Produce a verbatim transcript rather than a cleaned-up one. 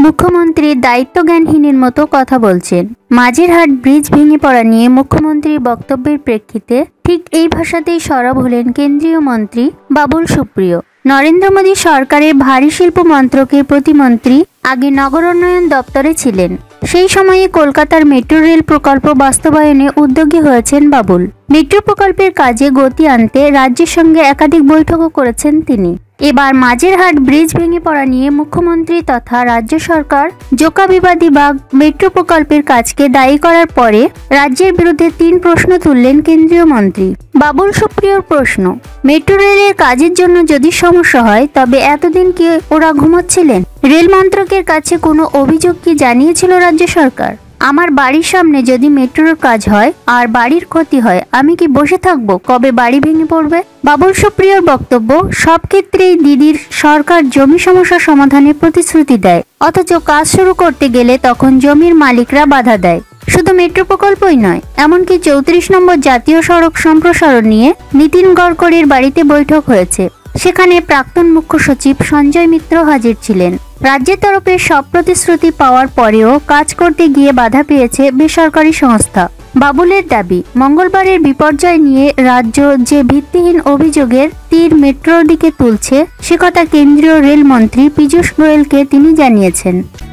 মুখ্যমন্ত্রী দায়িত্বজ্ঞানহীনের মতো কথা বলছেন। মাঝেরহাট ব্রিজ ভেঙে পড়া নিয়ে মুখ্যমন্ত্রীর বক্তব্যের প্রেক্ষিতে ঠিক এই ভাষাতেই সরব হলেন কেন্দ্রীয় মন্ত্রী বাবুল সুপ্রিয়। নরেন্দ্র মোদী সরকারের ভারী শিল্প মন্ত্রকের প্রতিমন্ত্রী, আগে নগরোন্নয়ন দপ্তরে ছিলেন। সেই সময়ে কলকাতার মেট্রো রেল প্রকল্প বাস্তবায়নে উদ্যোগী হয়েছেন বাবুল। মেট্রো প্রকল্পের কাজে গতি আনতে রাজ্যের সঙ্গে একাধিক বৈঠকও করেছেন তিনি। এবার মাঝেরহাট ব্রিজ ভেঙে পড়া নিয়ে মুখ্যমন্ত্রী তথা রাজ্য সরকার জোকাবিবাদী বা মেট্রো প্রকল্পের কাজকে দায়ী করার পরে রাজ্যের বিরুদ্ধে তিন প্রশ্ন তুললেন কেন্দ্রীয় মন্ত্রী। বাবুল সুপ্রিয়র প্রশ্ন, মেট্রো রেলের কাজের জন্য যদি সমস্যা হয় তবে এতদিন কি ওরা ঘুমোচ্ছিলেন? রেল মন্ত্রকের কাছে কোনো অভিযোগ কি জানিয়েছিল রাজ্য সরকার? আমার বাড়ির সামনে যদি মেট্রোর কাজ হয় আর বাড়ির ক্ষতি হয়, আমি কি বসে থাকবো কবে বাড়ি ভেঙে পড়বে? বাবুল সুপ্রিয়র বক্তব্য, সব ক্ষেত্রেই দিদির সরকার জমি সমস্যা সমাধানের প্রতিশ্রুতি দেয়, অথচ কাজ শুরু করতে গেলে তখন জমির মালিকরা বাধা দেয়। শুধু মেট্রো প্রকল্পই নয়, এমনকি চৌত্রিশ নম্বর জাতীয় সড়ক সম্প্রসারণ নিয়ে নীতিন গডকরির বাড়িতে বৈঠক হয়েছে। সেখানে প্রাক্তন মুখ্য সচিব সঞ্জয় মিত্র হাজির ছিলেন। রাজ্যের তরফে সব প্রতিশ্রুতি পাওয়ার পরেও কাজ করতে গিয়ে বাধা পেয়েছে বেসরকারি সংস্থা। বাবুলের দাবি, মঙ্গলবারের বিপর্যয় নিয়ে রাজ্য যে ভিত্তিহীন অভিযোগের তীর মেট্রোর দিকে তুলছে, সে কথা কেন্দ্রীয় রেলমন্ত্রী পীযূষ গোয়েলকে তিনি জানিয়েছেন।